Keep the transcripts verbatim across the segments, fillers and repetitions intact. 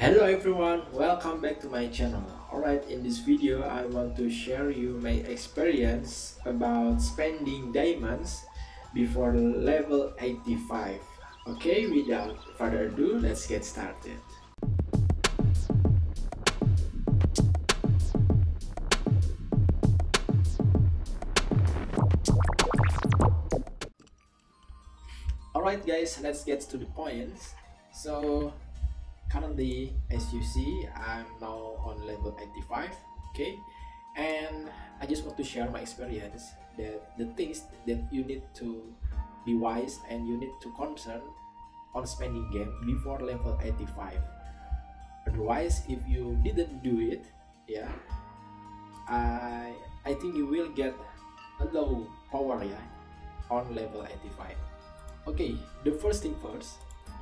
Hello everyone, welcome back to my channel. Alright, in this video I want to share you my experience about spending diamonds before level eighty-five. Okay, without further ado, let's get started. Alright guys, let's get to the point. So currently, as you see, I'm now on level eighty-five. Okay, and I just want to share my experience that the things that you need to be wise and you need to concern on spending game before level eighty-five. Otherwise, if you didn't do it, yeah, I I think you will get a low power, yeah, on level eighty-five. Okay, the first thing first,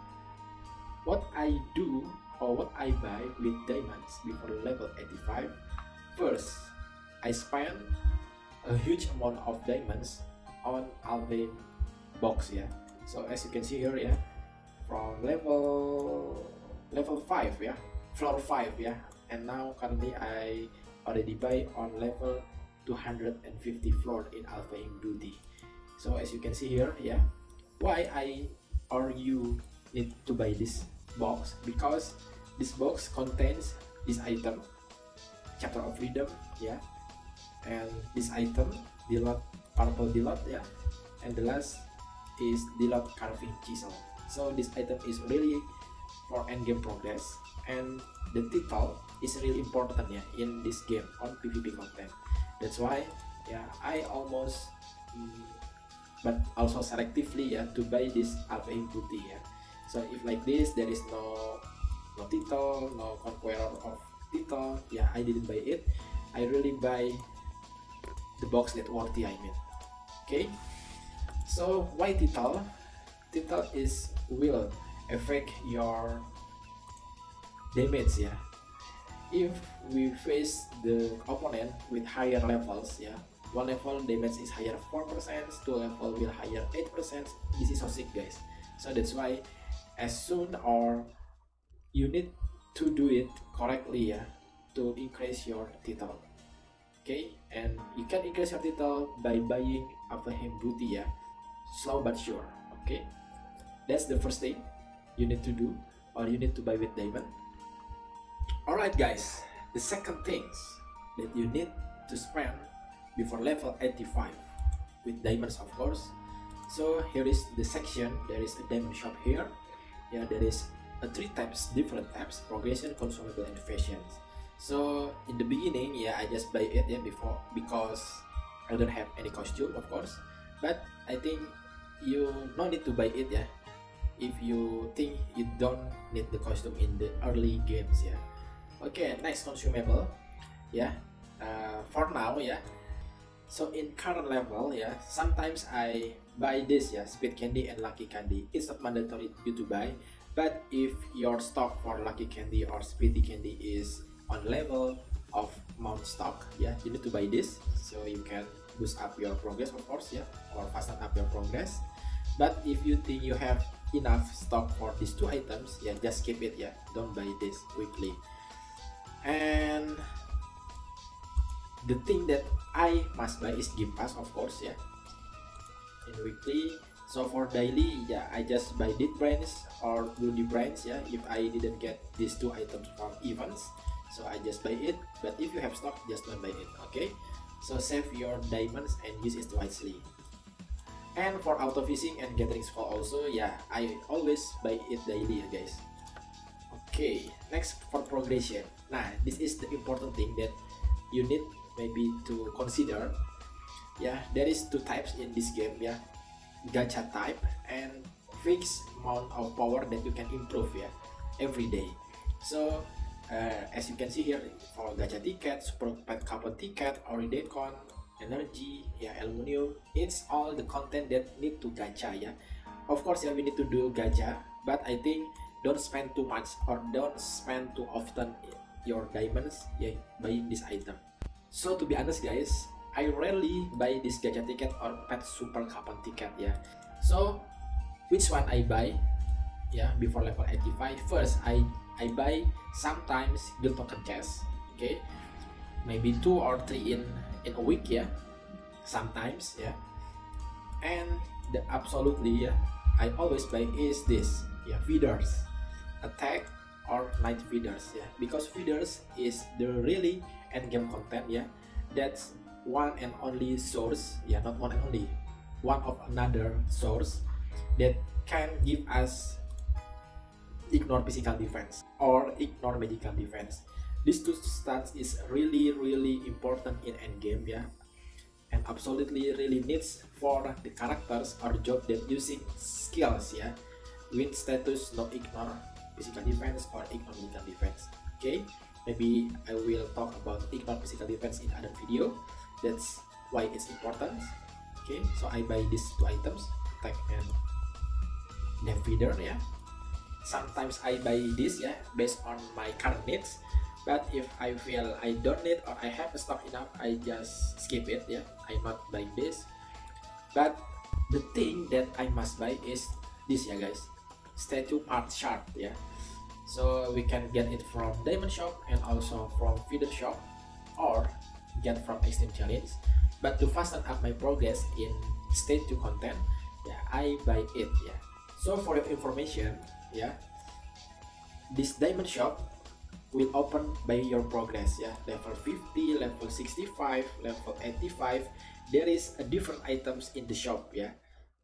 what I do or what I buy with diamonds before level eighty-five. First, I spend a huge amount of diamonds on Alvin box, yeah. So as you can see here, yeah, from level level five, yeah, floor five, yeah, and now currently I already buy on level two hundred fifty floor in Alpha Him Beauty. So as you can see here, yeah, why I or you need to buy this box? Because this box contains this item, Chapter of Freedom, yeah, and this item, Dilot, Purple Dilot, yeah, and the last is Dilot Carving Chisel. So this item is really for endgame progress, and the title is really important, yeah, in this game on PvP content. That's why, yeah, I almost mm, but also selectively, yeah, to buy this Alpha Him Beauty, yeah. So if like this, there is no no title, no conqueror of title, yeah, I didn't buy it. I really buy the box that worthy, I mean. Okay, so why title? Title is will affect your damage, yeah. If we face the opponent with higher levels, yeah, one level damage is higher four percent, two level will higher eight percent. This is so sick, guys. So that's why as soon or you need to do it correctly, yeah, to increase your title. Okay, and you can increase your title by buying Alpha Him Beauty, yeah, slow but sure. Okay, that's the first thing you need to do or you need to buy with diamond. Alright guys, the second things that you need to spend before level eighty-five with diamonds, of course. So here is the section. There is a diamond shop here, yeah. There is a three types, different types: progression, consumable, and fashions. So in the beginning, yeah, I just buy it, yeah, before, because I don't have any costume, of course. But I think you no need to buy it, yeah, if you think you don't need the costume in the early games, yeah. Okay, next, consumable, yeah. Uh, for now, yeah. So in current level, yeah, sometimes I buy this, yeah, Speed Candy and Lucky Candy. It's not mandatory you to buy, but if your stock for Lucky Candy or Speedy Candy is on level of Mount stock, yeah, you need to buy this so you can boost up your progress, of course, yeah, or fasten up your progress. But if you think you have enough stock for these two items, yeah, just keep it, yeah, don't buy this weekly. And the thing that I must buy is Game Pass, of course, yeah, in weekly. So for daily, yeah, I just buy Dead Brands or Bloody Brands, yeah, if I didn't get these two items from events. So I just buy it, but if you have stock, just don't buy it, okay? So save your diamonds and use it wisely. And for auto fishing and gathering skull also, yeah, I always buy it daily, yeah, guys. Okay, next for progression. Nah, this is the important thing that you need maybe to consider. Yeah, there is two types in this game, yeah, gacha type and fixed amount of power that you can improve, yeah, every day. So uh, as you can see here, for gacha ticket, super pet coupon ticket, Oridecon, energy, yeah, aluminium, it's all the content that need to gacha, yeah. Of course, yeah, we need to do gacha, but I think don't spend too much or don't spend too often your diamonds, yeah, buying this item. So to be honest, guys, I rarely buy this gacha ticket or pet super coupon ticket, yeah. So which one I buy, yeah, before level eighty-five? First, I I buy sometimes guild token chest, okay, maybe two or three in in a week, yeah, sometimes, yeah. And the absolutely, yeah, I always buy is this, yeah, feeders, attack or night feeders, yeah, because feeders is the really end game content, yeah, that's one and only source, yeah, not one and only, one of another source that can give us ignore physical defense or ignore medical defense. These two stats is really really important in endgame, yeah, and absolutely really needs for the characters or job that using skills, yeah, with status no ignore physical defense or ignore medical defense. Okay, maybe I will talk about ignore physical defense in other video. That's why it's important. Okay, so I buy these two items, attack and dev feeder, yeah. Sometimes I buy this, yeah, based on my current needs, but if I feel I don't need or I have stock enough, I just skip it, yeah. I'm not buying this. But the thing that I must buy is this, yeah guys, statue part shard, yeah. So we can get it from diamond shop and also from feeder shop or get from extreme challenge. But to fasten up my progress in statue content, yeah, I buy it, yeah. So for your information, yeah, this diamond shop will open by your progress, yeah, level fifty, level sixty-five, level eighty-five. There is a different items in the shop, yeah.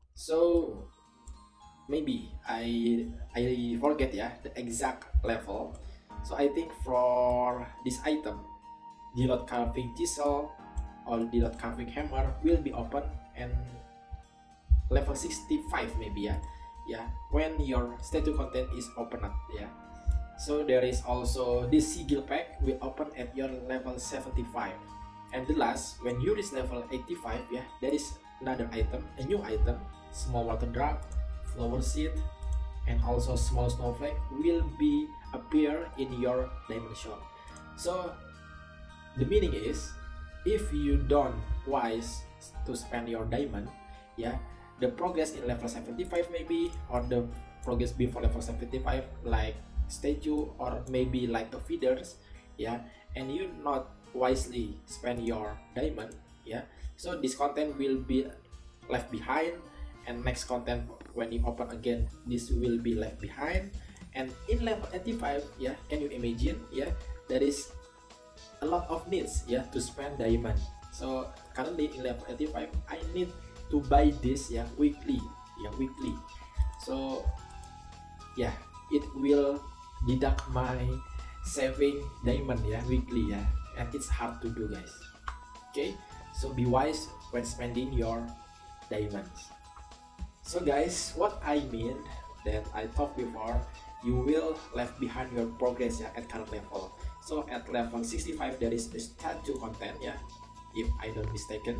So maybe I I forget, yeah, the exact level. So I think for this item, Deload carving chisel or Deload carving hammer will be open and level sixty-five maybe, yeah, yeah, when your statue content is open up, yeah. So there is also this sigil pack will open at your level seventy-five. And the last, when you reach level eighty-five, yeah, there is another item, a new item, small water drop, flower seed, and also small snowflake will be appear in your diamond shop. So the meaning is, if you don't wise to spend your diamond, yeah, the progress in level seventy-five maybe, or the progress before level seventy-five like statue or maybe like the feeders, yeah, and you not wisely spend your diamond, yeah, so this content will be left behind, and next content when you open again, this will be left behind. And in level eighty-five, yeah, can you imagine, yeah, there is a lot of needs, yeah, to spend diamond. So currently in level eighty-five, I need to buy this, yeah, weekly, yeah, weekly. So yeah, it will deduct my saving diamond, yeah, weekly, yeah, and it's hard to do, guys. Okay, so be wise when spending your diamonds. So guys, what I mean that I talked before, you will left behind your progress, yeah, at current level. So at level sixty-five there is the statue content, yeah, if I don't mistaken,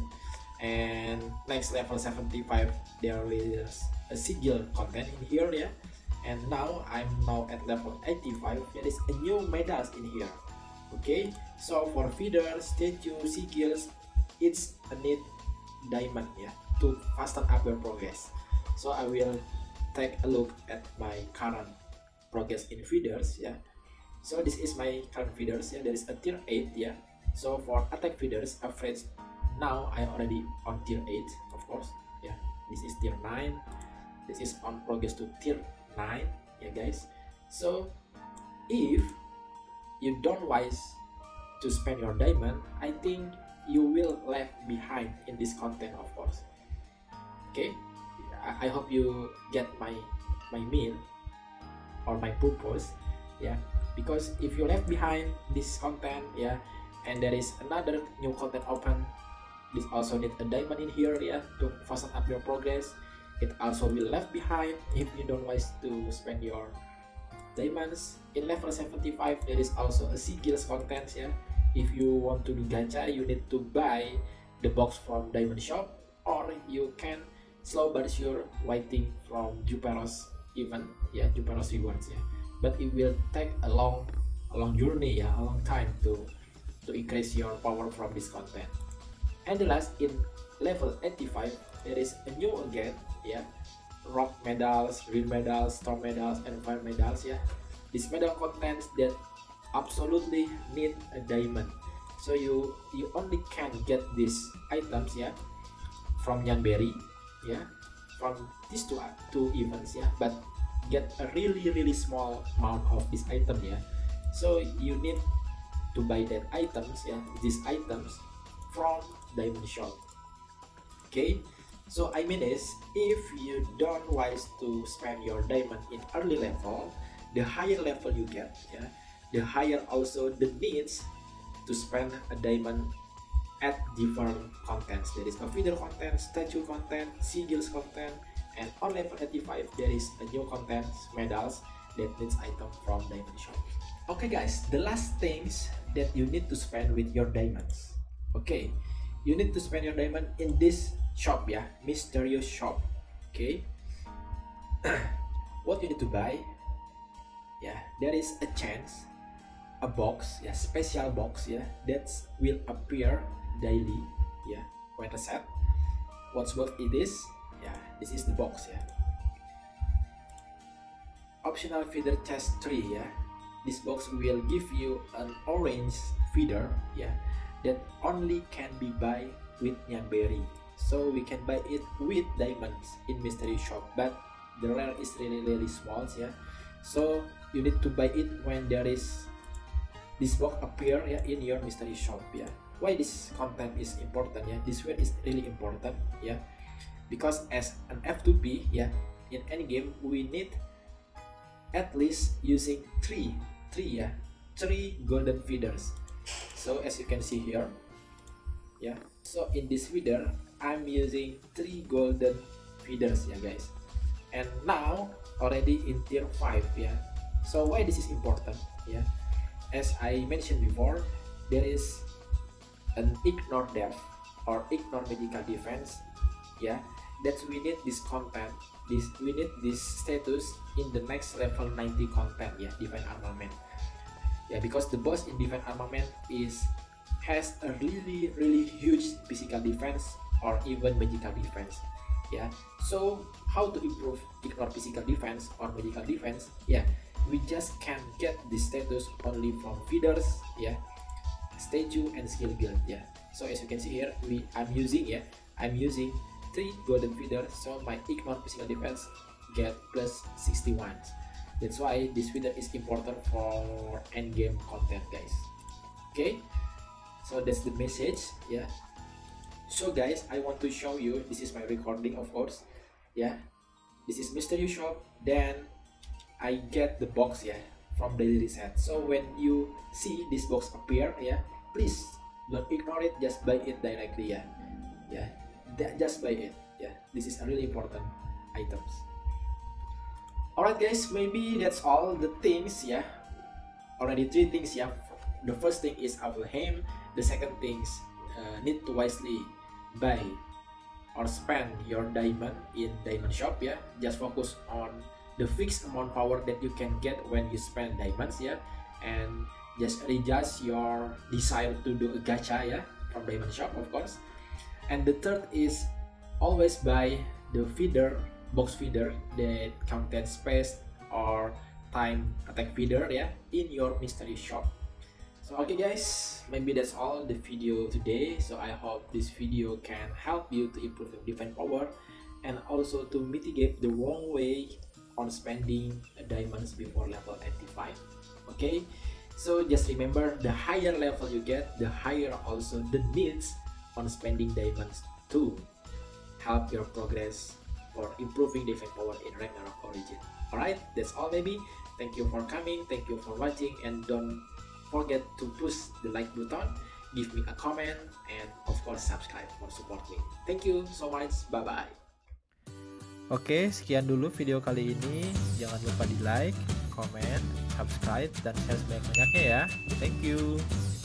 and next level seventy-five there is a sigil content in here, yeah. And now I'm now at level eighty-five, there is a new medals in here. Okay, so for feeders, statue, sigils, it's a need diamond, yeah, to fasten up your progress. So I will take a look at my current progress in feeders, yeah. So this is my current feeders, yeah, there is a tier eight, yeah. So for attack feeders average, now I already on tier eight, of course, yeah. This is tier nine, this is on progress to tier nine, yeah guys. So if you don't wise to spend your diamond, I think you will left behind in this content, of course. Okay, I, I hope you get my my mean or my purpose, yeah. Because if you left behind this content, yeah, and there is another new content open, this also need a diamond in here, yeah, to fasten up your progress. It also will left behind if you don't wise to spend your diamonds. In level seventy-five there is also a sigils content, yeah. If you want to do gacha, you need to buy the box from diamond shop, or you can slow but sure waiting from Juperos event, yeah, Juperos rewards, yeah. But it will take a long a long journey, yeah, a long time to to increase your power from this content. And the last, in level eighty-five there is a new again, yeah, rock medals, green medals, storm medals, and fire medals, yeah. These medal contents that absolutely need a diamond. So you you only can get these items, yeah, from Nyanberry, yeah, from these two two events, yeah, but get a really really small amount of this item, yeah. So you need to buy that items, yeah, these items from diamond shop. Okay, so I mean is, if you don't wise to spend your diamond in early level, the higher level you get, yeah, the higher also the needs to spend a diamond at different contents. There is a feeder content, statue content, sigils content, and on level eighty-five there is a new content, medals, that needs item from diamond shop. Okay guys, the last things that you need to spend with your diamonds. Okay, you need to spend your diamond in this shop, yeah, Mysterious Shop. Okay, what you need to buy, yeah, there is a chance, a box, yeah, special box, yeah, that will appear daily, yeah, when reset. What's worth it is, yeah, this is the box, yeah. Optional feeder chest three, yeah. This box will give you an orange feeder, yeah, that only can be buy with Nyanberry. So we can buy it with diamonds in Mystery Shop, but the rare is really really small, yeah. So you need to buy it when there is this box appear, yeah, in your Mystery Shop, yeah. Why this content is important, yeah? This word is really important, yeah, because as an F two P, yeah, in any game we need at least using three three yeah three golden feeders. So as you can see here, yeah, so in this feeder I'm using three golden feeders, yeah guys, and now already in tier five, yeah. So why this is important, yeah, as I mentioned before, there is an ignore depth or ignore medical defense, yeah, that we need this content, this we need this status in the next level ninety content, yeah, divine armament, yeah, because the boss in divine armament is has a really really huge physical defense or even magical defense, yeah. So how to improve ignore physical defense or medical defense, yeah, we just can get this status only from feeders, yeah, statue and skill build, yeah. So as you can see here, we I'm using, yeah, I'm using three golden feeders, so my ignore physical defense get plus sixty-one. That's why this feeder is important for end game content, guys. Okay, so that's the message, yeah. So guys, I want to show you, this is my recording, of course, yeah, this is Mysterious Shop, then I get the box, yeah, from daily reset. So when you see this box appear, yeah, please don't ignore it, just buy it directly, yeah, yeah, just buy it, yeah. This is a really important items. Alright guys, maybe that's all the things, yeah, already three things, yeah. The first thing is Avalheim, the second things uh, need to wisely buy or spend your diamond in diamond shop, yeah. Just focus on the fixed amount power that you can get when you spend diamonds, yeah, and just adjust your desire to do a gacha, yeah, from diamond shop, of course. And the third is always buy the feeder, box feeder that contains space or time attack feeder, yeah, in your mystery shop. So okay guys, maybe that's all the video today. So I hope this video can help you to improve your defense power and also to mitigate the wrong way on spending diamonds before level eighty-five. Okay, so just remember, the higher level you get, the higher also the needs on spending diamonds to help your progress for improving defense power in Ragnarok Origin. Alright, that's all maybe. Thank you for coming, thank you for watching, and don't forget to push the like button, give me a comment, and of course subscribe for support me. Thank you so much, bye bye. Oke, sekian dulu video kali ini. Jangan lupa di like, comment, subscribe, dan share sebanyak-banyaknya ya. Thank you.